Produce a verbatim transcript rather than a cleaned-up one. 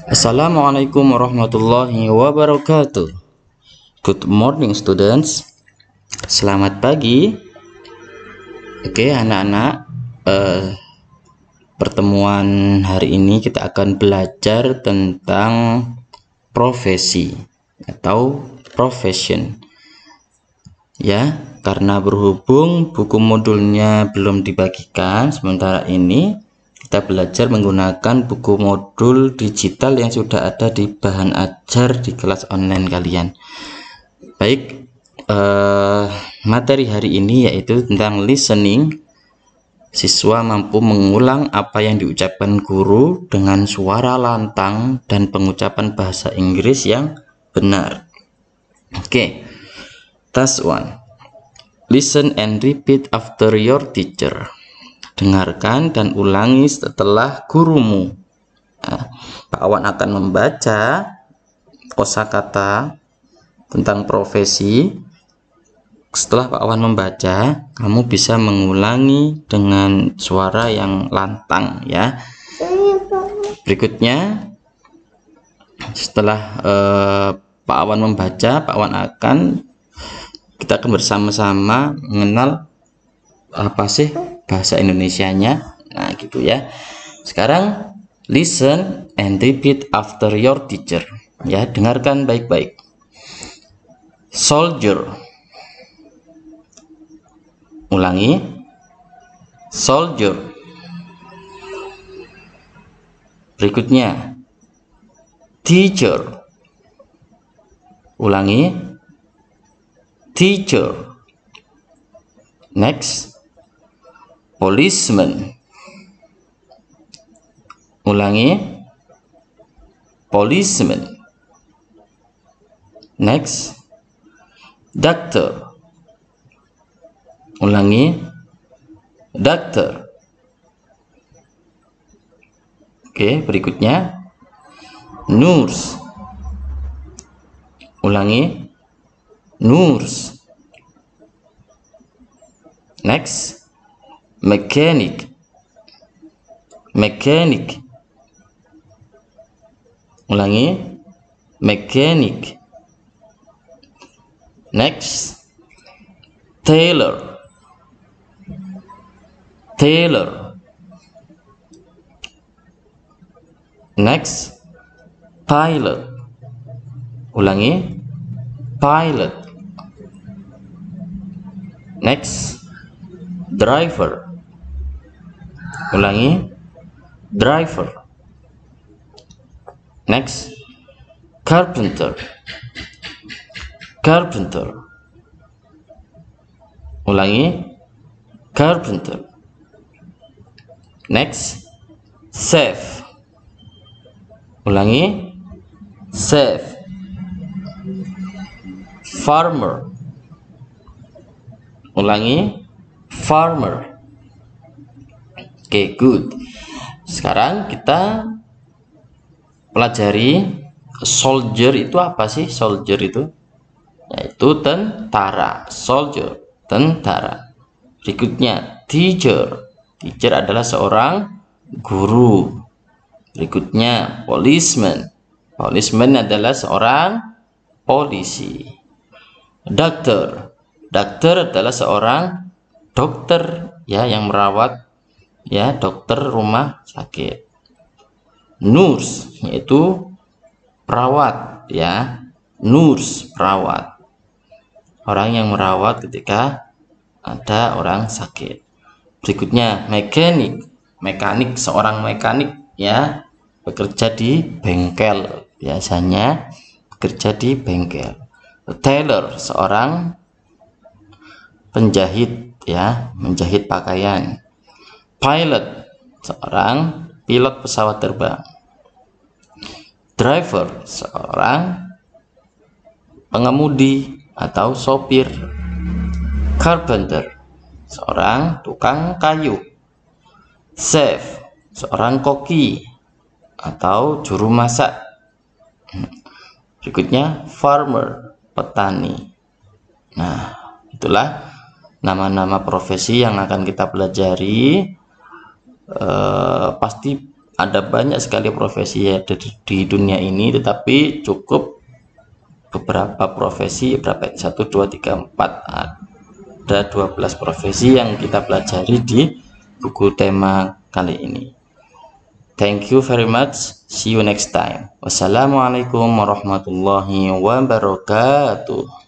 Assalamualaikum warahmatullahi wabarakatuh. Good morning students. Selamat pagi. Oke anak-anak, eh, pertemuan hari ini kita akan belajar tentang profesi atau profession. Ya, karena berhubung buku modulnya belum dibagikan sementara ini, kita belajar menggunakan buku modul digital yang sudah ada di bahan ajar di kelas online kalian. Baik, eh, materi hari ini yaitu tentang listening. Siswa mampu mengulang apa yang diucapkan guru dengan suara lantang dan pengucapan bahasa Inggris yang benar. Oke, task one. Listen and repeat after your teacher. Dengarkan dan ulangi setelah gurumu. Nah, Pak Awan akan membaca kosakata tentang profesi. Setelah Pak Awan membaca, kamu bisa mengulangi dengan suara yang lantang ya. Berikutnya, setelah eh, Pak Awan membaca, Pak Awan akan kita akan bersama-sama mengenal apa sih bahasa Indonesianya. Nah gitu ya. Sekarang listen and repeat after your teacher. Ya, dengarkan baik-baik. Soldier. Ulangi. Soldier. Berikutnya. Teacher. Ulangi. Teacher. Next. Policeman. Ulangi. Policeman. Next. Doctor. Ulangi. Doctor. Oke, berikutnya. Nurse. Ulangi. Nurse. Next. Mechanic. Mechanic. Ulangi. Mechanic. Next. Tailor. Tailor. Next. Pilot. Ulangi. Pilot. Next. Driver. Ulangi. Driver. Next. Carpenter. Carpenter. Ulangi. Carpenter. Next. Chef. Ulangi. Chef. Farmer. Ulangi. Farmer. Oke, okay, good. Sekarang kita pelajari soldier itu apa sih? Soldier itu yaitu tentara. Soldier, tentara. Berikutnya teacher. Teacher adalah seorang guru. Berikutnya policeman. Policeman adalah seorang polisi. Doctor. Dokter adalah seorang dokter ya yang merawat ya, dokter rumah sakit. Nurse yaitu perawat ya. Nurse, perawat. Orang yang merawat ketika ada orang sakit. Berikutnya mekanik. Mekanik, seorang mekanik ya, bekerja di bengkel. Biasanya bekerja di bengkel. Tailor, seorang penjahit ya, menjahit pakaian. Pilot, seorang pilot pesawat terbang. Driver, seorang pengemudi atau sopir. Carpenter, seorang tukang kayu. Chef, seorang koki atau juru masak. Berikutnya farmer, petani. Nah, itulah nama-nama profesi yang akan kita pelajari. Eh, pasti ada banyak sekali profesi ya di, di dunia ini, tetapi cukup beberapa profesi, berapa? satu, dua, tiga, empat, ada dua belas profesi yang kita pelajari di buku tema kali ini. Thank you very much. See you next time. Wassalamualaikum warahmatullahi wabarakatuh.